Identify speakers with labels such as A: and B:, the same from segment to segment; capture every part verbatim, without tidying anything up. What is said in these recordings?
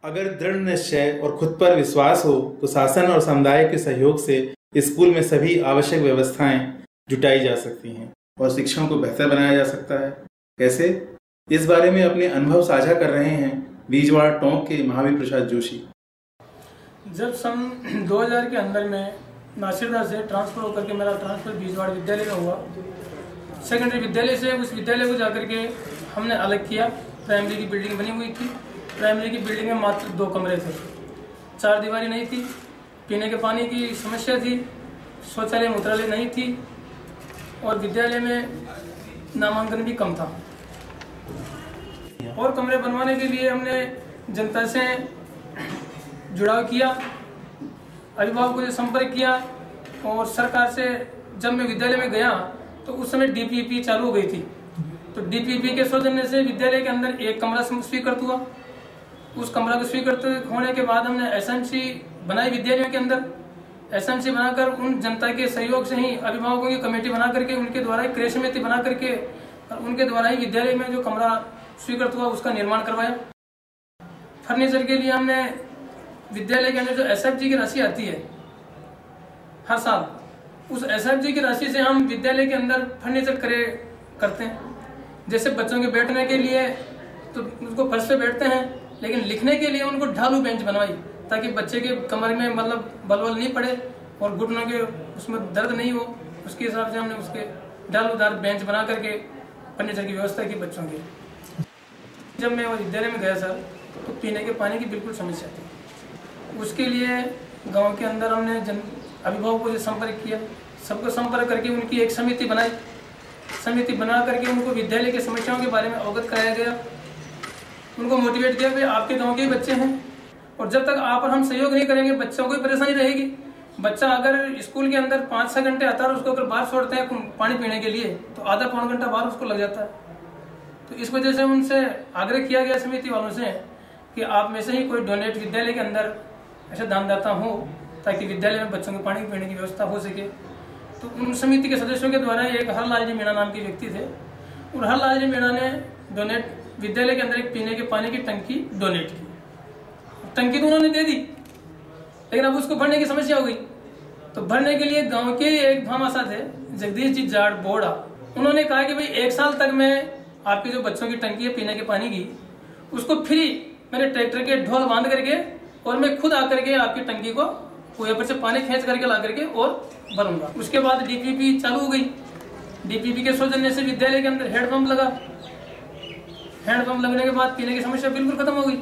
A: अगर दृढ़ निश्चय और खुद पर विश्वास हो तो शासन और समुदाय के सहयोग से स्कूल में सभी आवश्यक व्यवस्थाएं जुटाई जा सकती हैं और शिक्षण को बेहतर बनाया जा सकता है। कैसे? इस बारे में अपने अनुभव साझा कर रहे हैं बीजवाड़ा टोंक के महावीर प्रसाद जोशी।
B: जब सन दो हज़ार के अंदर में नासिरदा से ट्रांसफ़र होकर के मेरा ट्रांसफ़र बीजवाड़ा विद्यालय में हुआ, सेकेंडरी विद्यालय से उस विद्यालय को जाकर के हमने अलग किया। प्राइमरी की बिल्डिंग बनी हुई थी। प्राइमरी की बिल्डिंग में मात्र दो कमरे थे, चार दीवारी नहीं थी, पीने के पानी की समस्या थी, शौचालय मूत्रालय नहीं थी और विद्यालय में नामांकन भी कम था। और कमरे बनवाने के लिए हमने जनता से जुड़ाव किया, अभिभावकों से संपर्क किया और सरकार से जब मैं विद्यालय में गया तो उस समय डी पी पी चालू हो गई थी। तो डी पी पी के सौजन्य से विद्यालय के अंदर एक कमरा स्वीकृत हुआ। उस कमरा को स्वीकृत होने के बाद हमने एस एम सी बनाई विद्यालयों के अंदर। एस एम सी बनाकर उन जनता के सहयोग से ही अभिभावकों की कमेटी बना करके उनके द्वारा ही क्रय समिति बना करके उनके द्वारा ही विद्यालय में जो कमरा स्वीकृत हुआ उसका निर्माण करवाया। फर्नीचर के लिए हमने विद्यालय के अंदर जो एस एफ जी की राशि आती है हर साल, उस एस एफ जी की राशि से हम विद्यालय के अंदर फर्नीचर क्रय करते हैं। जैसे बच्चों के बैठने के लिए तो उसको फर्श पे बैठते हैं, लेकिन लिखने के लिए उनको ढालू बेंच बनवाई ताकि बच्चे के कमर में मतलब बलवल नहीं पड़े और घुटनों के उसमें दर्द नहीं हो। उसके हिसाब से हमने उसके ढालूदार बेंच बना करके फर्नीचर की व्यवस्था की बच्चों की। जब मैं वो विद्यालय में गया सर तो पीने के पानी की बिल्कुल समस्या थी। उसके लिए गांव के अंदर हमने जन अभिभावकों से संपर्क किया, सबको संपर्क करके उनकी एक समिति बनाई। समिति बना करके उनको विद्यालय की समस्याओं के बारे में अवगत कराया गया, उनको मोटिवेट किया कि आपके गांव के ही बच्चे हैं और जब तक आप और हम सहयोग नहीं करेंगे बच्चों को ही परेशानी रहेगी। बच्चा अगर स्कूल के अंदर पाँच छः घंटे आता है और उसको अगर बाहर छोड़ते हैं पानी पीने के लिए तो आधा पौन घंटा बाहर उसको लग जाता है। तो इस वजह से उनसे आग्रह किया गया समिति वालों से कि आप में से ही कोई डोनेट विद्यालय के अंदर ऐसा दानदाता हो ताकि विद्यालय में बच्चों के पानी पीने की व्यवस्था हो सके। तो उन समिति के सदस्यों के द्वारा एक हरलाल जी मीणा नाम के व्यक्ति थे और हरलाल जी मीणा ने डोनेट विद्यालय के अंदर एक पीने के पानी की टंकी डोनेट की। टंकी तो उन्होंने दे दी, लेकिन अब उसको भरने की समस्या हो गई। तो भरने के लिए गांव के एक भामाशा थे जगदीश जी जाड़ बोड़ा, उन्होंने कहा कि भाई एक साल तक मैं आपकी जो बच्चों की टंकी है पीने के पानी की उसको फ्री मैंने ट्रैक्टर के ढोल बांध करके और मैं खुद आकर के आपकी टंकी को कुएं पर से पानी खींच करके ला करके और भरूंगा। उसके बाद डी पी पी चालू हो गई। डी पी पी के सौजन्य से विद्यालय के अंदर हैंडपंप लगा। हैंडपंप लगने के बाद पीने की समस्या बिल्कुल खत्म हो गई।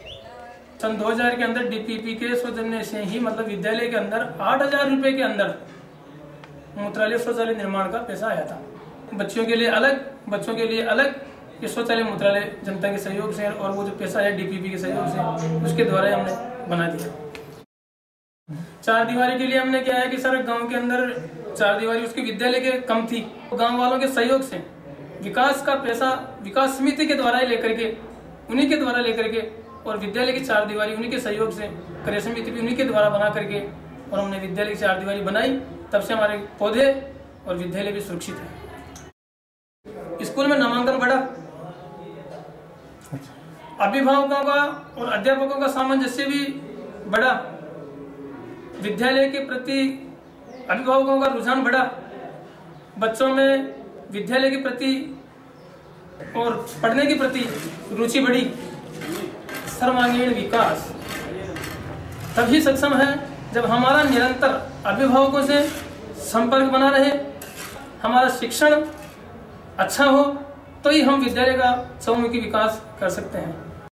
B: सन दो हज़ार के अंदर डी पी पी के सौजन्य से ही मतलब विद्यालय के अंदर आठ हजार रुपए के अंदर मूत्रालय शौचालय निर्माण का पैसा आया था। बच्चों के लिए अलग, बच्चों के लिए अलग ये शौचालय मूत्रालय जनता के सहयोग से और वो जो पैसा है डी पी पी के सहयोग से उसके द्वारा हमने बना दिया। चार दीवारी के लिए हमने क्या है कि सर गांव के अंदर चार दीवारी उसके विद्यालय के कम थी, गांव वालों के सहयोग से विकास का पैसा विकास समिति के द्वारा ही लेकर के उन्हीं के द्वारा लेकर के और विद्यालय की चार दीवारी उन्हीं के सहयोग से क्रय समिति भी उन्हीं के द्वारा बना करके और हमने विद्यालय की चार दीवारी बनाई। तब से हमारे पौधे और विद्यालय भी सुरक्षित है। स्कूल में नामांकन बढ़ा, अभिभावकों का और अध्यापकों का सामंजस्य भी बढ़ा, विद्यालय के प्रति अभिभावकों का रुझान बढ़ा, बच्चों में विद्यालय के प्रति और पढ़ने के प्रति रुचि बढ़ी। सर्वांगीण विकास तभी सक्षम है जब हमारा निरंतर अभिभावकों से संपर्क बना रहे, हमारा शिक्षण अच्छा हो तो ही हम विद्यालय का चहुमुखी विकास कर सकते हैं।